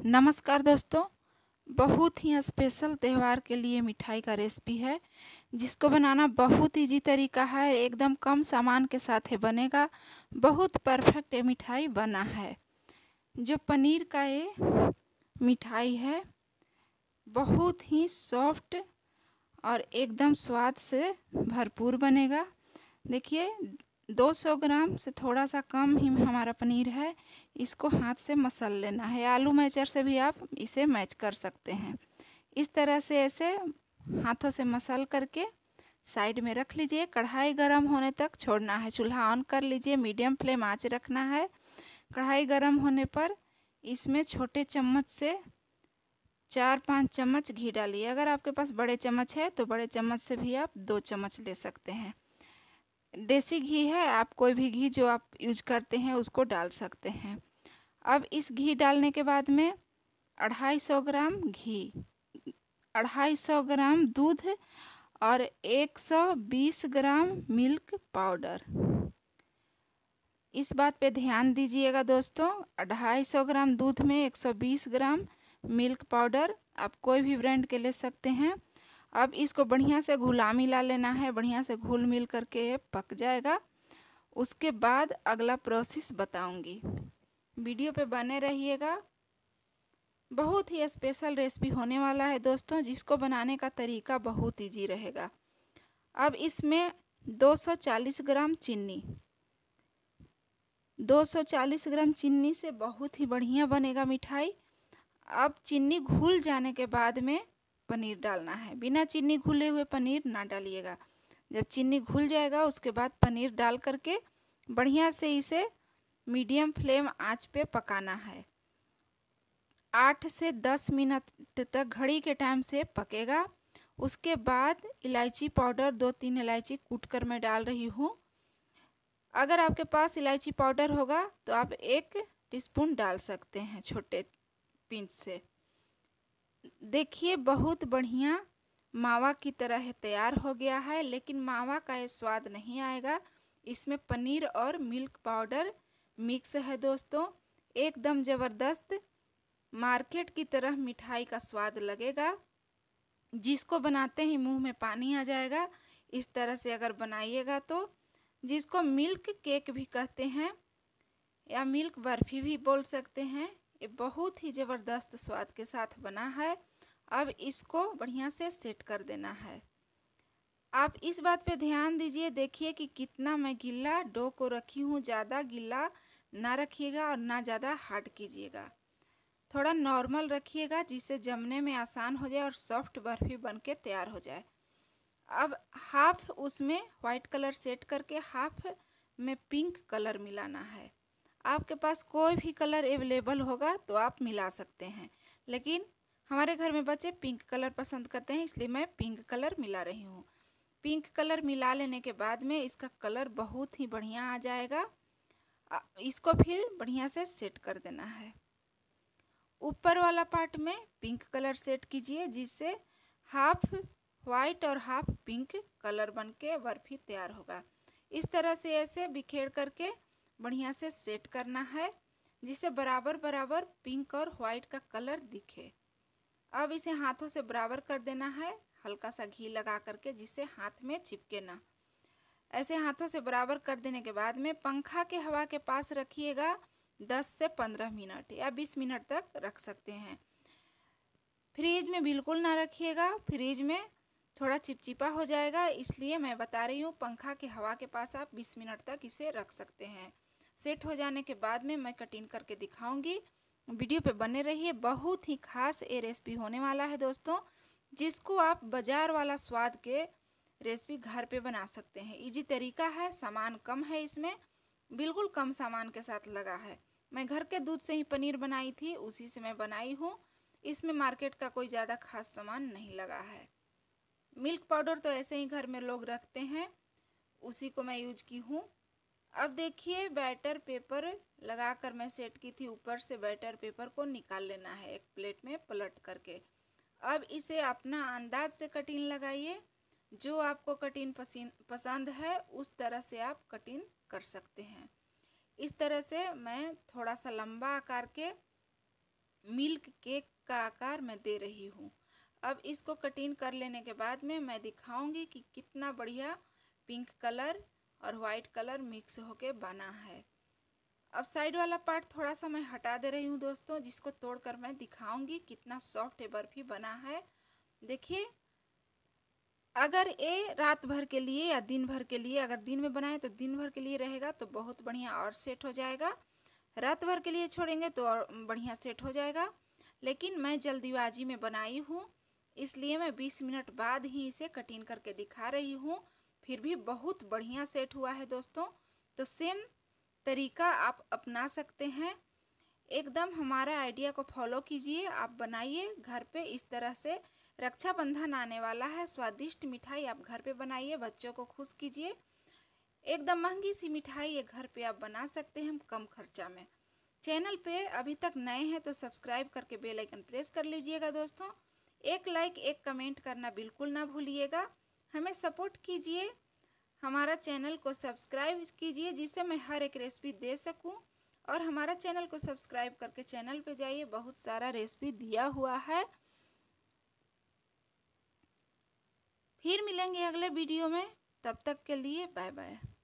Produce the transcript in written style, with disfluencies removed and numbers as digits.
नमस्कार दोस्तों। बहुत ही स्पेशल त्यौहार के लिए मिठाई का रेसिपी है जिसको बनाना बहुत इजी तरीका है। एकदम कम सामान के साथ ही बनेगा। बहुत परफेक्ट ये मिठाई बना है। जो पनीर का ये मिठाई है बहुत ही सॉफ्ट और एकदम स्वाद से भरपूर बनेगा। देखिए 200 ग्राम से थोड़ा सा कम ही हमारा पनीर है। इसको हाथ से मसल लेना है। आलू मैचर से भी आप इसे मैच कर सकते हैं। इस तरह से ऐसे हाथों से मसल करके साइड में रख लीजिए। कढ़ाई गर्म होने तक छोड़ना है। चूल्हा ऑन कर लीजिए। मीडियम फ्लेम आंच रखना है। कढ़ाई गर्म होने पर इसमें छोटे चम्मच से 4-5 चम्मच घी डालिए। अगर आपके पास बड़े चम्मच है तो बड़े चम्मच से भी आप 2 चम्मच ले सकते हैं। देसी घी है, आप कोई भी घी जो आप यूज करते हैं उसको डाल सकते हैं। अब इस घी डालने के बाद में 250 ग्राम घी, 250 ग्राम दूध और 120 ग्राम मिल्क पाउडर। इस बात पे ध्यान दीजिएगा दोस्तों। 250 ग्राम दूध में 120 ग्राम मिल्क पाउडर, आप कोई भी ब्रांड के ले सकते हैं। अब इसको बढ़िया से घुला मिला लेना है। बढ़िया से घुल मिल करके ये पक जाएगा। उसके बाद अगला प्रोसेस बताऊंगी। वीडियो पे बने रहिएगा। बहुत ही स्पेशल रेसिपी होने वाला है दोस्तों, जिसको बनाने का तरीका बहुत इजी रहेगा। अब इसमें 240 ग्राम चीनी, 240 ग्राम चीनी से बहुत ही बढ़िया बनेगा मिठाई। अब चीनी घुल जाने के बाद में पनीर डालना है। बिना चीनी घुले हुए पनीर ना डालिएगा। जब चीनी घुल जाएगा उसके बाद पनीर डाल करके बढ़िया से इसे मीडियम फ्लेम आंच पे पकाना है। 8 से 10 मिनट तक घड़ी के टाइम से पकेगा। उसके बाद इलायची पाउडर 2-3 इलायची कूट कर मैं डाल रही हूँ। अगर आपके पास इलायची पाउडर होगा तो आप 1 टीस्पून डाल सकते हैं छोटे पिंच से। देखिए बहुत बढ़िया मावा की तरह तैयार हो गया है, लेकिन मावा का ये स्वाद नहीं आएगा। इसमें पनीर और मिल्क पाउडर मिक्स है दोस्तों। एकदम ज़बरदस्त मार्केट की तरह मिठाई का स्वाद लगेगा, जिसको बनाते ही मुंह में पानी आ जाएगा। इस तरह से अगर बनाइएगा तो, जिसको मिल्क केक भी कहते हैं या मिल्क बर्फी भी बोल सकते हैं, ये बहुत ही ज़बरदस्त स्वाद के साथ बना है। अब इसको बढ़िया से सेट कर देना है। आप इस बात पे ध्यान दीजिए। देखिए कि कितना मैं गीला डो को रखी हूँ। ज़्यादा गीला ना रखिएगा और ना ज़्यादा हार्ड कीजिएगा। थोड़ा नॉर्मल रखिएगा जिससे जमने में आसान हो जाए और सॉफ्ट बर्फी बन के तैयार हो जाए। अब हाफ उसमें वाइट कलर सेट करके हाफ में पिंक कलर मिलाना है। आपके पास कोई भी कलर अवेलेबल होगा तो आप मिला सकते हैं, लेकिन हमारे घर में बच्चे पिंक कलर पसंद करते हैं, इसलिए मैं पिंक कलर मिला रही हूँ। पिंक कलर मिला लेने के बाद में इसका कलर बहुत ही बढ़िया आ जाएगा। इसको फिर बढ़िया से सेट कर देना है। ऊपर वाला पार्ट में पिंक कलर सेट कीजिए, जिससे हाफ वाइट और हाफ पिंक कलर बन के बर्फी तैयार होगा। इस तरह से ऐसे बिखेर करके बढ़िया से सेट करना है, जिससे बराबर बराबर पिंक और वाइट का कलर दिखे। अब इसे हाथों से बराबर कर देना है, हल्का सा घी लगा करके, जिससे हाथ में चिपके ना। ऐसे हाथों से बराबर कर देने के बाद में पंखा के हवा के पास रखिएगा। 10 से 15 मिनट या 20 मिनट तक रख सकते हैं। फ्रीज में बिल्कुल ना रखिएगा, फ्रीज में थोड़ा चिपचिपा हो जाएगा, इसलिए मैं बता रही हूँ पंखा के हवा के पास आप 20 मिनट तक इसे रख सकते हैं। सेट हो जाने के बाद में मैं कटिंग करके दिखाऊंगी। वीडियो पे बने रहिए। बहुत ही खास ये रेसिपी होने वाला है दोस्तों, जिसको आप बाजार वाला स्वाद के रेसिपी घर पे बना सकते हैं। इजी तरीका है, सामान कम है इसमें, बिल्कुल कम सामान के साथ लगा है। मैं घर के दूध से ही पनीर बनाई थी, उसी से मैं बनाई हूँ। इसमें मार्केट का कोई ज़्यादा खास सामान नहीं लगा है। मिल्क पाउडर तो ऐसे ही घर में लोग रखते हैं, उसी को मैं यूज की हूँ। अब देखिए बैटर पेपर लगा कर मैं सेट की थी। ऊपर से बैटर पेपर को निकाल लेना है एक प्लेट में पलट करके। अब इसे अपना अंदाज से कटिंग लगाइए। जो आपको कटिंग पसंद है उस तरह से आप कटिंग कर सकते हैं। इस तरह से मैं थोड़ा सा लंबा आकार के मिल्क केक का आकार मैं दे रही हूँ। अब इसको कटिंग कर लेने के बाद में मैं दिखाऊंगी कि कितना बढ़िया पिंक कलर और वाइट कलर मिक्स होके बना है। अब साइड वाला पार्ट थोड़ा सा मैं हटा दे रही हूँ दोस्तों, जिसको तोड़कर मैं दिखाऊंगी कितना सॉफ्ट ये बर्फी बना है। देखिए, अगर ये रात भर के लिए या दिन भर के लिए, अगर दिन में बनाए तो दिन भर के लिए रहेगा तो बहुत बढ़िया और सेट हो जाएगा। रात भर के लिए छोड़ेंगे तो और बढ़िया सेट हो जाएगा। लेकिन मैं जल्दीबाजी में बनाई हूँ, इसलिए मैं 20 मिनट बाद ही इसे कटिंग करके दिखा रही हूँ। फिर भी बहुत बढ़िया सेट हुआ है दोस्तों। तो सेम तरीका आप अपना सकते हैं। एकदम हमारा आइडिया को फॉलो कीजिए, आप बनाइए घर पे इस तरह से। रक्षाबंधन आने वाला है, स्वादिष्ट मिठाई आप घर पे बनाइए, बच्चों को खुश कीजिए। एकदम महंगी सी मिठाई ये घर पे आप बना सकते हैं कम खर्चा में। चैनल पे अभी तक नए हैं तो सब्सक्राइब करके बेल आइकन प्रेस कर लीजिएगा दोस्तों। एक लाइक एक कमेंट करना बिल्कुल ना भूलिएगा। हमें सपोर्ट कीजिए, हमारा चैनल को सब्सक्राइब कीजिए जिससे मैं हर एक रेसिपी दे सकूं। और हमारा चैनल को सब्सक्राइब करके चैनल पे जाइए, बहुत सारा रेसिपी दिया हुआ है। फिर मिलेंगे अगले वीडियो में, तब तक के लिए बाय बाय।